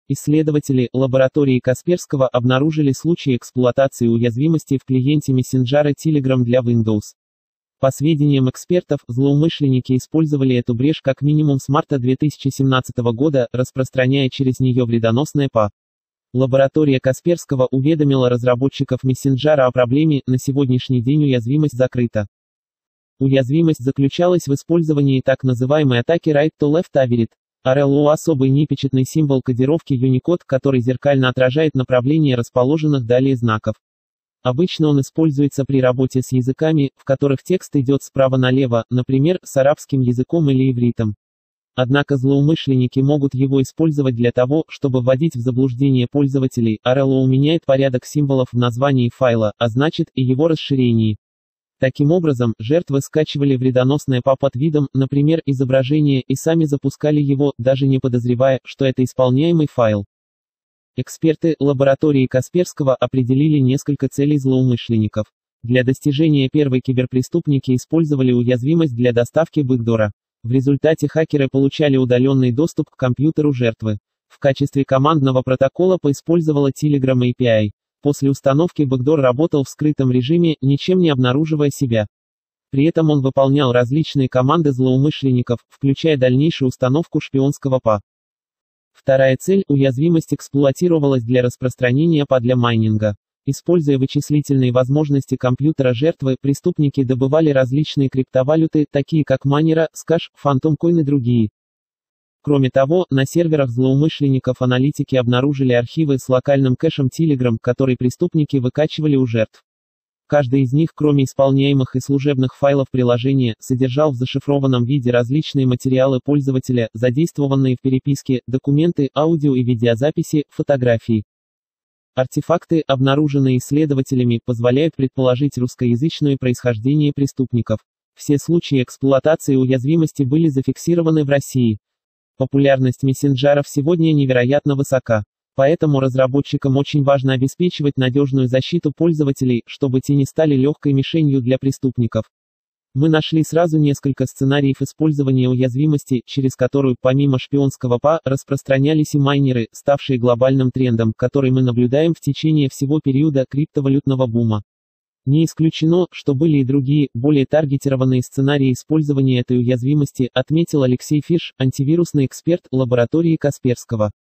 Исследователи лаборатории Касперского обнаружили случаи эксплуатации уязвимости в клиенте мессенджера Telegram для Windows. По сведениям экспертов, злоумышленники использовали эту брешь как минимум с марта 2017 года, распространяя через нее вредоносное ПА. Лаборатория Касперского уведомила разработчиков мессенджера о проблеме, на сегодняшний день уязвимость закрыта. Уязвимость заключалась в использовании так называемой атаки Right to Left Average. RLO – особый непечатный символ кодировки Unicode, который зеркально отражает направление расположенных далее знаков. Обычно он используется при работе с языками, в которых текст идет справа налево, например, с арабским языком или ивритом. Однако злоумышленники могут его использовать для того, чтобы вводить в заблуждение пользователей. RLO меняет порядок символов в названии файла, а значит, и его расширении. Таким образом, жертвы скачивали вредоносное ПА под видом, например, изображения, и сами запускали его, даже не подозревая, что это исполняемый файл. Эксперты лаборатории Касперского определили несколько целей злоумышленников. Для достижения первой киберпреступники использовали уязвимость для доставки бэкдора. В результате хакеры получали удаленный доступ к компьютеру жертвы. В качестве командного протокола поиспользовала Telegram API. После установки бэкдор работал в скрытом режиме, ничем не обнаруживая себя. При этом он выполнял различные команды злоумышленников, включая дальнейшую установку шпионского ПА. Вторая цель – уязвимость эксплуатировалась для распространения ПА для майнинга. Используя вычислительные возможности компьютера жертвы, преступники добывали различные криптовалюты, такие как Monero, Skash, Phantom Coin и другие. Кроме того, на серверах злоумышленников аналитики обнаружили архивы с локальным кэшем Telegram, который преступники выкачивали у жертв. Каждый из них, кроме исполняемых и служебных файлов приложения, содержал в зашифрованном виде различные материалы пользователя, задействованные в переписке, документы, аудио и видеозаписи, фотографии. Артефакты, обнаруженные исследователями, позволяют предположить русскоязычное происхождение преступников. Все случаи эксплуатации уязвимости были зафиксированы в России. Популярность мессенджеров сегодня невероятно высока. Поэтому разработчикам очень важно обеспечивать надежную защиту пользователей, чтобы те не стали легкой мишенью для преступников. Мы нашли сразу несколько сценариев использования уязвимости, через которую, помимо шпионского ПА, распространялись и майнеры, ставшие глобальным трендом, который мы наблюдаем в течение всего периода криптовалютного бума. Не исключено, что были и другие, более таргетированные сценарии использования этой уязвимости, отметил Алексей Фиш, антивирусный эксперт лаборатории Касперского.